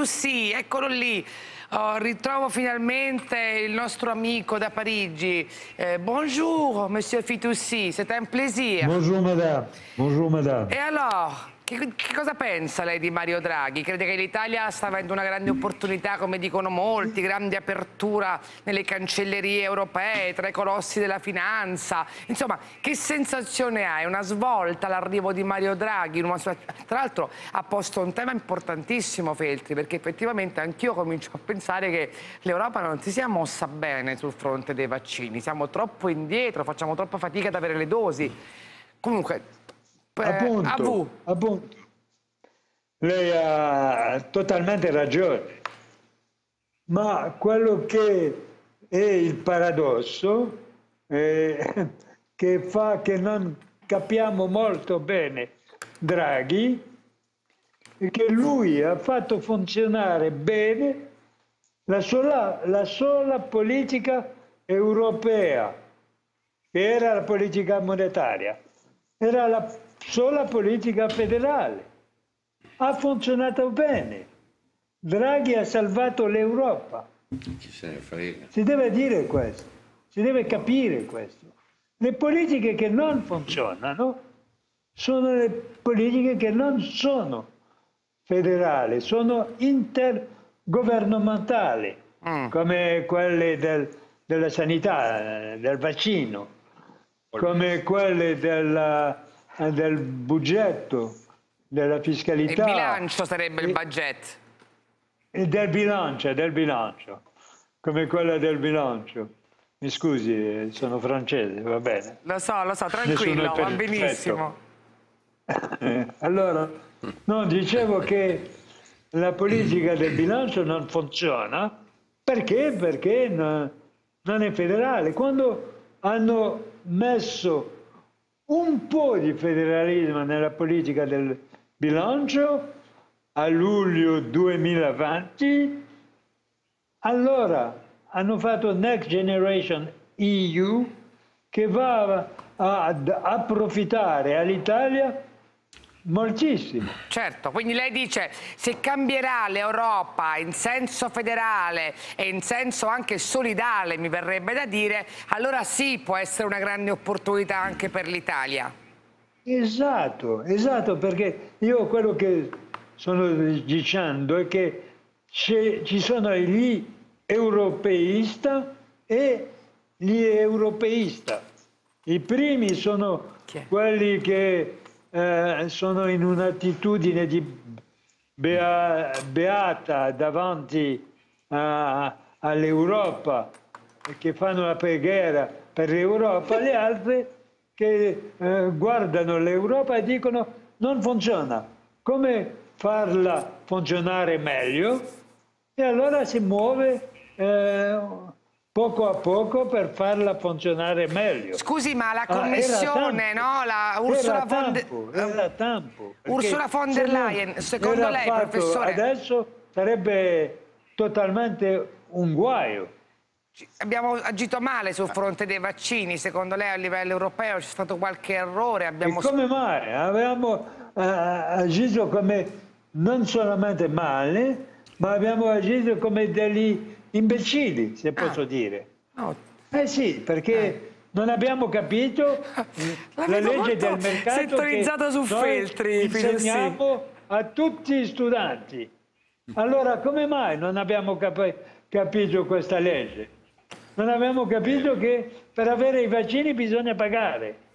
Fitoussi, eccolo lì. Oh, ritrovo finalmente il nostro amico da Parigi. Bonjour, Monsieur Fitoussi, c'est un plaisir. Bonjour madame. Bonjour madame. E allora, che cosa pensa lei di Mario Draghi? Crede che l'Italia sta avendo una grande opportunità, come dicono molti, grande apertura nelle cancellerie europee, tra i colossi della finanza? Insomma, che sensazione ha? È una svolta l'arrivo di Mario Draghi? Tra l'altro ha posto un tema importantissimo, Feltri, perché effettivamente anch'io comincio a pensare che l'Europa non si sia mossa bene sul fronte dei vaccini. Siamo troppo indietro, facciamo troppa fatica ad avere le dosi. Comunque... Appunto, lei ha totalmente ragione, ma quello che è il paradosso che fa che non capiamo molto bene Draghi è che lui ha fatto funzionare bene la sola politica europea, che era la politica monetaria, era la sola politica federale. Ha funzionato bene. Draghi ha salvato l'Europa. Chi se ne frega. Si deve dire questo, si deve capire questo. Le politiche che non funzionano sono le politiche che non sono federali, sono intergovernamentali, come quelle della sanità, del vaccino, come quelle del budgetto, della fiscalità. Il bilancio sarebbe il budget. E del bilancio, come quella del bilancio. Mi scusi, sono francese, va bene. Lo so, tranquillo, va benissimo. Allora, no, dicevo che la politica del bilancio non funziona perché non è federale. Quando hanno messo un po' di federalismo nella politica del bilancio a luglio 2020, allora hanno fatto Next Generation EU che va ad approfittare all'Italia moltissimo. Certo, quindi lei dice se cambierà l'Europa in senso federale e in senso anche solidale, mi verrebbe da dire, allora sì, può essere una grande opportunità anche per l'Italia. Esatto, perché io quello che sto dicendo è che ci sono gli europeisti e gli europeisti. I primi sono quelli che sono in un'attitudine di beata davanti all'Europa e che fanno la preghiera per l'Europa, le altre che guardano l'Europa e dicono non funziona, come farla funzionare meglio? E allora si muove poco a poco per farla funzionare meglio. Scusi, ma la Commissione, no? La Ursula von der Leyen, secondo lei, professore? Adesso sarebbe totalmente un guaio. Abbiamo agito male sul fronte dei vaccini, secondo lei a livello europeo c'è stato qualche errore? E come mai? Abbiamo agito come non solamente male, ma abbiamo agito come degli imbecilli, se posso dire. No. Sì, perché non abbiamo capito la legge del mercato sintonizzato su Feltri, insegniamo a tutti gli studenti. Allora come mai non abbiamo capito questa legge? Non abbiamo capito che per avere i vaccini bisogna pagare.